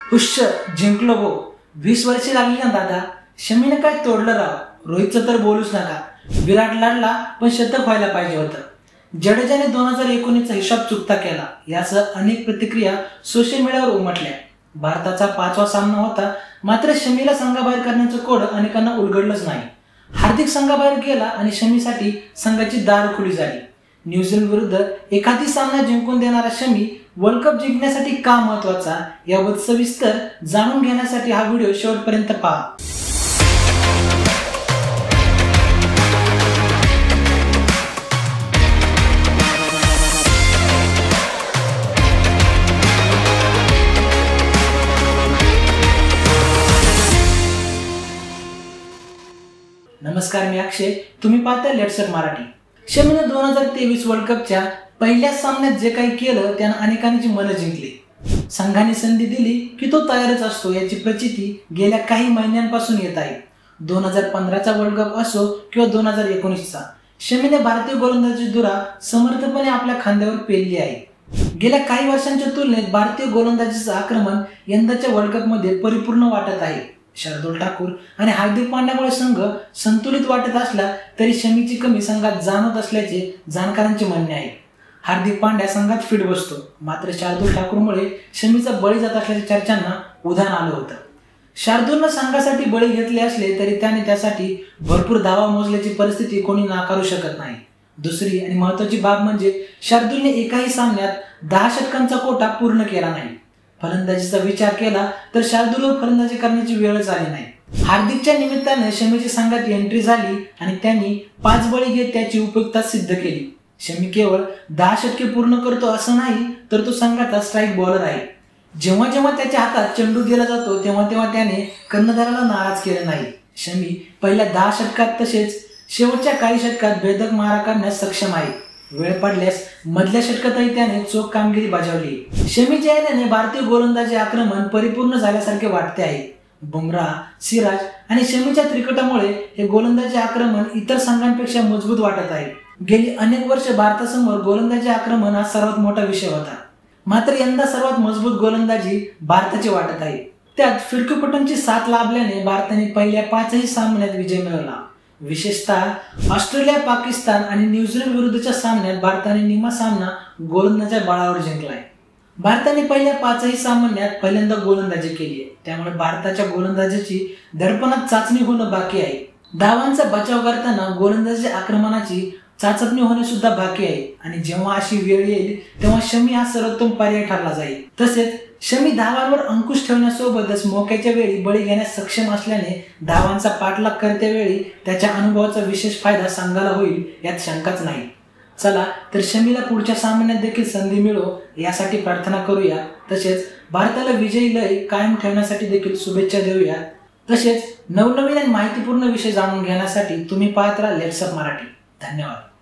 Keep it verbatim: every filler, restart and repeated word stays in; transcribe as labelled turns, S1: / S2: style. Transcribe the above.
S1: हुश्श जिंकलो गो. वीस वर्षे लागली ना दादा. शमीने काय तोडलं राव. रोहितचं तर बोलूच नका. विराट लढला पण शतक व्हायला पाहिजे होतं. जडेजाने दोन हजार एकोणीसचा हिशोब चुकता केला. यासह अनेक प्रतिक्रिया सोशल मीडियावर उमटल्या. भारताचा पाचवा सामना होता, मात्र शमीला संघाबाहेर करण्याचं कोड अनेकांना उलगडलंच नाही. हार्दिक संघाबाहेर गेला आणि शमीसाठी संघाची दार खुली झाली. न्यूझीलंड विरुद्ध एखादी सामना जिंकून देणारा शमी वर्ल्ड कप जिंकण्यासाठी का महत्वाचा, यावर सविस्तर जाणून घेण्यासाठी हा व्हिडिओ शेवटपर्यंत पहा. नमस्कार, मी अक्षय. तुम्ही पाहताय लेट्स अप मराठी. शमीने दोन हजार तेवीस वर्ल्ड कपच्या पहिल्या सामन्यात जे काही केलं त्यानं अनेकांची मनं जिंकली. संघाने संधी दिली की तो तयारच असतो, याची प्रचिती गेल्या काही महिन्यांपासून येत आहे. दोन हजार पंधराचा वर्ल्ड कप असो किंवा दोन हजार एकोणीसचा, शमीने भारतीय गोलंदाजी धुरा समर्थपणे आपल्या खांद्यावर पेलली आहे. गेल्या काही वर्षांच्या तुलनेत भारतीय गोलंदाजीचं आक्रमण यंदाच्या वर्ल्ड कप मध्ये परिपूर्ण वाटत आहे. शार्दुल ठाकूर आणि हार्दिक पांड्यामुळे संघ संतुलित वाटत असला तरी शमीची कमी संघात जाणवत असल्याचे जाणकारांचे म्हणणे आहे. हार्दिक पांड्या संघात फिट बसतो, मात्र शार्दुल ठाकूरमुळे शमीचा बळी जात असल्याच्या चर्चांना उधाण आलं होतं. शार्दुलनं संघासाठी बळी घेतले असले तरी त्याने त्यासाठी भरपूर धावा मोजल्याची परिस्थिती कोणी नाकारू शकत नाही. दुसरी आणि महत्वाची बाब म्हणजे शार्दुलने एकाही सामन्यात दहा षटकांचा कोटा पूर्ण केला नाही. फलंदाजीचा विचार केला तर शार्दुलवर फलंदाजी करण्याची वेळच आली नाही. हार्दिकच्या निमित्ताने शमीची संघात एंट्री झाली आणि त्यांनी पाच बळी घेत त्याची उपयुक्तता सिद्ध केली. शमी केवळ दहा षटके पूर्ण करतो असं नाही, तर तो संघाचा स्ट्राईक बॉलर आहे. जेव्हा जेव्हा त्याच्या हातात चेंडू दिला जातो तेव्हा तेव्हा त्याने कर्णधाराला नाराज केले नाही. शमी पहिल्या दहा षटकात तसेच शेवटच्या काही षटकात भेदक मारा करण्यास सक्षम आहे. वेळ पडल्यास मधल्या षटकातही त्याने चोख कामगिरी बजावली. शमीच्या याने भारतीय गोलंदाजी आक्रमण परिपूर्ण झाल्यासारखे वाटते आहे. बुमराह, सिराज आणि शमीच्या त्रिकटामुळे हे गोलंदाजी आक्रमण इतर संघांपेक्षा मजबूत वाटत आहे. गेली अनेक वर्ष भारतासमोर गोलंदाजी आक्रमण हा सर्वात मोठा विषय होता, मात्र यंदा सर्वात मजबूत गोलंदाजी भारताची वाटत आहे. त्यात फिरकीपटूंची साथ लाभल्याने भारताने पहिल्या पाचही सामन्यात विजय मिळवला. विशेषतः ऑस्ट्रेलिया, पाकिस्तान आणि न्यूझीलंड विरुद्धच्या सामन्यात भारताने निम्मा सामना गोलंदाजीच्या बळावर जिंकलाय. भारताने पहिल्या पाचही सामन्यात पहिल्यांदा गोलंदाजी केली आहे, त्यामुळे भारताच्या गोलंदाजीची दडपणात चाचणी होणं बाकी आहे. धावांचा बचाव करताना गोलंदाजी आक्रमणाची चाचपणी होणे सुद्धा बाकी आहे आणि जेव्हा अशी वेळ येईल तेव्हा शमी हा सर्वोत्तम पर्याय ठरला जाईल. तसेच शमी धावांवर अंकुश ठेवण्यासोबतच मोक्याच्या वेळी बळी घेण्यास सक्षम असल्याने धावांचा पाठलाग करते वेळी त्याच्या अनुभवाचा विशेष फायदा संघाला होईल, यात शंकाच नाही. चला तर शमीला पुढच्या सामन्यात देखील संधी मिळो यासाठी प्रार्थना करूया. तसेच भारताला विजयी लय कायम ठेवण्यासाठी देखील शुभेच्छा देऊया. तसेच नवनवीन आणि माहितीपूर्ण विषय जाणून घेण्यासाठी तुम्ही पाहत राहा लेट्स अप मराठी. धन्यवाद.